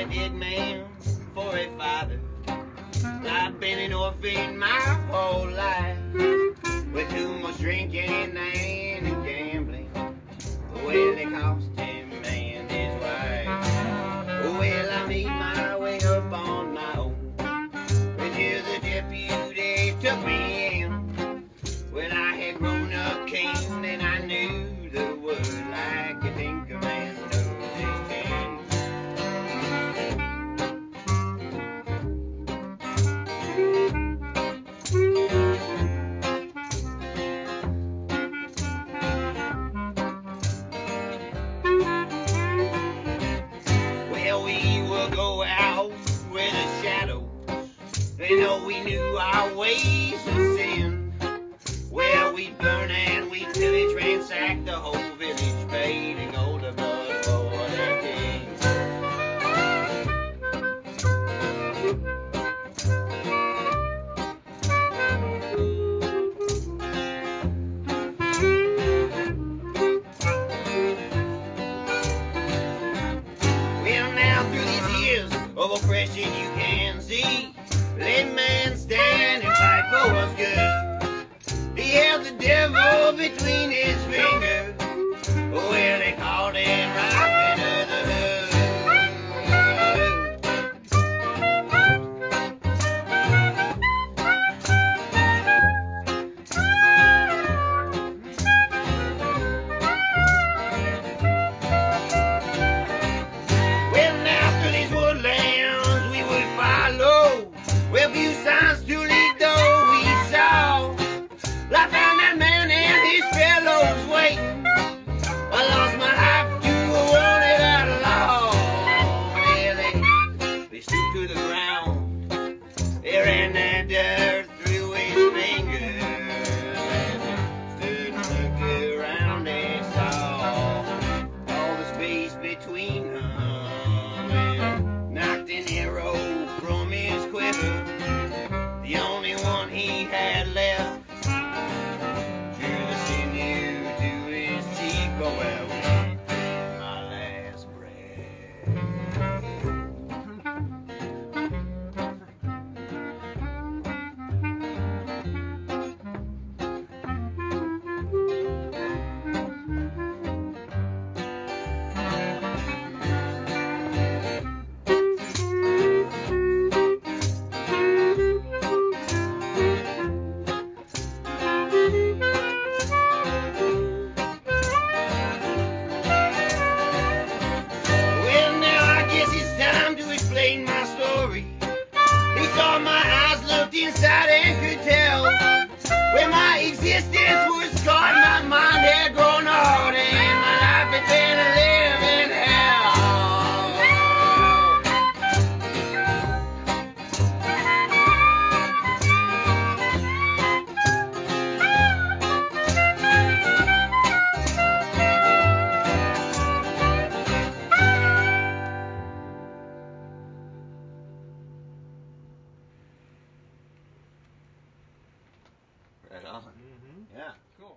dead man for a father. I've been an orphan my whole life, with too much drinking and gambling. Well, it cost him and his wife. Well, I made my way up on my own until the deputy took me in. When I had grown up king, then I knew the word like a tinker man knows his tin. Well, we would go out where the shadows, and though we knew our ways of sin, well, we'd burn and we'd pillage, ransack the whole village, pay to go to blood for their king. Well, now through these years of oppression, you can see that man stand and fight for what's good. He held the devil between his fingers. Well, they called him right into the hood. Well, now through these woodlands we would follow. Well, few signs to lead though we saw. I found that man and his fellows waiting. I lost my life to a wanted outlaw. Well, they stooped to the ground. They ran that dirt through his fingers. As they stood and looked around, they saw all the space between them, and knocked an arrow from his quiver, the only one he had left. Well, my last breath. My story. He saw my eyes, looked inside and could tell where my existence was scarred, my mind had grown hard, and my life had been a living hell. Right on. Yeah, cool.